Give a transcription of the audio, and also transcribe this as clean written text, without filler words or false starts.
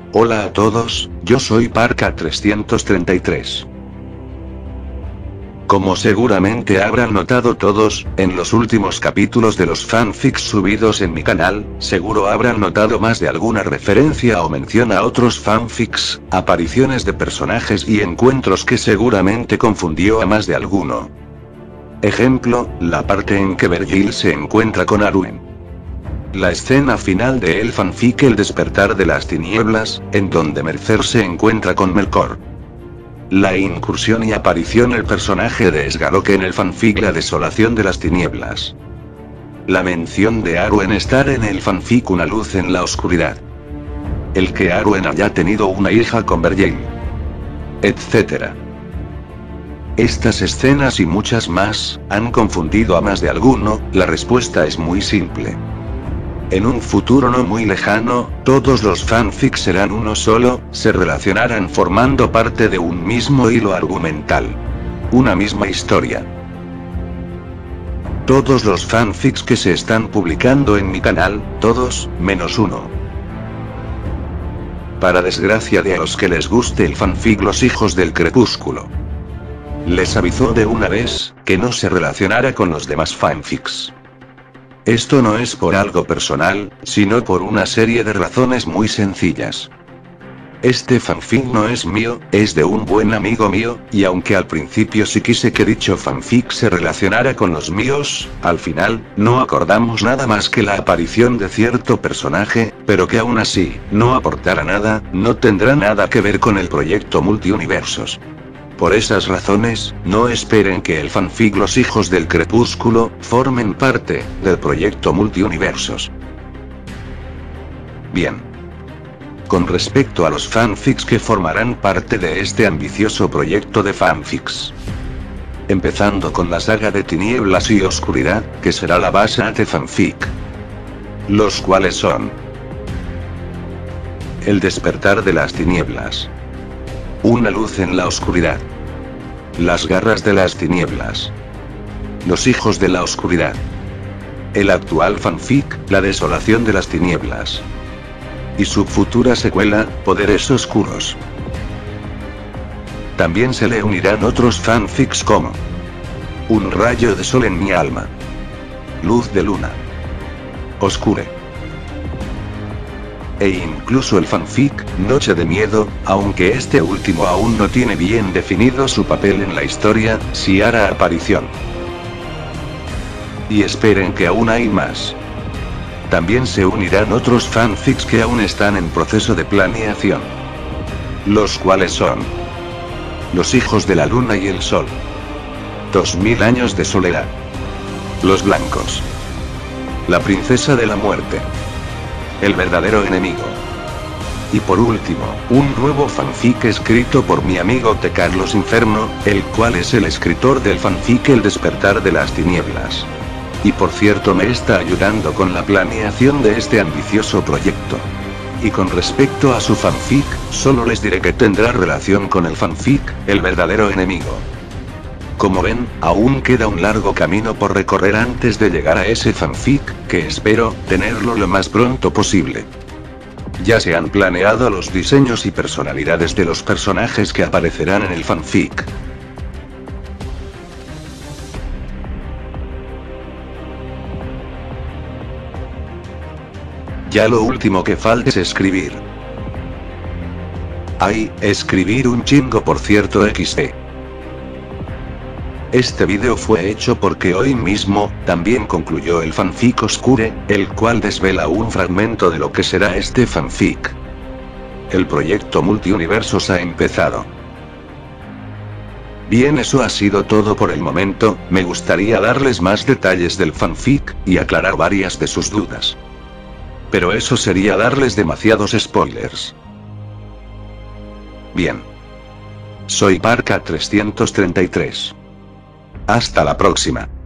Hola a todos, yo soy Parka333. Como seguramente habrán notado todos, en los últimos capítulos de los fanfics subidos en mi canal, seguro habrán notado más de alguna referencia o mención a otros fanfics, apariciones de personajes y encuentros que seguramente confundió a más de alguno. Ejemplo, la parte en que Vergil se encuentra con Arwen. La escena final de el fanfic El despertar de las tinieblas, en donde Mercer se encuentra con Melkor. La incursión y aparición el personaje de Sgarok en el fanfic La desolación de las tinieblas. La mención de Arwen estar en el fanfic Una luz en la oscuridad. El que Arwen haya tenido una hija con Vergil. Etcétera. Estas escenas y muchas más, ¿han confundido a más de alguno? La respuesta es muy simple. En un futuro no muy lejano, todos los fanfics serán uno solo, se relacionarán formando parte de un mismo hilo argumental. Una misma historia. Todos los fanfics que se están publicando en mi canal, todos, menos uno. Para desgracia de a los que les guste el fanfic Los hijos del crepúsculo. Les avisó de una vez, que no se relacionara con los demás fanfics. Esto no es por algo personal, sino por una serie de razones muy sencillas. Este fanfic no es mío, es de un buen amigo mío, y aunque al principio sí quise que dicho fanfic se relacionara con los míos, al final, no acordamos nada más que la aparición de cierto personaje, pero que aún así, no aportará nada, no tendrá nada que ver con el proyecto Multiuniversos. Por esas razones, no esperen que el fanfic Los hijos del crepúsculo formen parte del proyecto Multiuniversos. Bien. Con respecto a los fanfics que formarán parte de este ambicioso proyecto de fanfics. Empezando con la saga de Tinieblas y Oscuridad, que será la base de fanfic. Los cuales son: El despertar de las tinieblas. Una luz en la oscuridad. Las garras de las tinieblas. Los hijos de la oscuridad. El actual fanfic, La desolación de las tinieblas. Y su futura secuela, Poderes oscuros. También se le unirán otros fanfics como Un rayo de sol en mi alma. Luz de luna. Oscure. E incluso el fanfic, Noche de miedo, aunque este último aún no tiene bien definido su papel en la historia, sí hará aparición. Y esperen que aún hay más. También se unirán otros fanfics que aún están en proceso de planeación. Los cuales son: Los hijos de la luna y el sol. 2000 años de soledad. Los blancos. La princesa de la muerte. El verdadero enemigo. Y por último, un nuevo fanfic escrito por mi amigo T. Carlos Inferno, el cual es el escritor del fanfic El despertar de las tinieblas. Y por cierto me está ayudando con la planeación de este ambicioso proyecto. Y con respecto a su fanfic, solo les diré que tendrá relación con el fanfic, El verdadero enemigo. Como ven, aún queda un largo camino por recorrer antes de llegar a ese fanfic, que espero tenerlo lo más pronto posible. Ya se han planeado los diseños y personalidades de los personajes que aparecerán en el fanfic. Ya lo último que falta es escribir. Ay, escribir un chingo por cierto XD. Este vídeo fue hecho porque hoy mismo, también concluyó el fanfic Oscure, el cual desvela un fragmento de lo que será este fanfic. El proyecto Multiuniversos ha empezado. Bien, eso ha sido todo por el momento, me gustaría darles más detalles del fanfic, y aclarar varias de sus dudas. Pero eso sería darles demasiados spoilers. Bien. Soy Parka333. Hasta la próxima.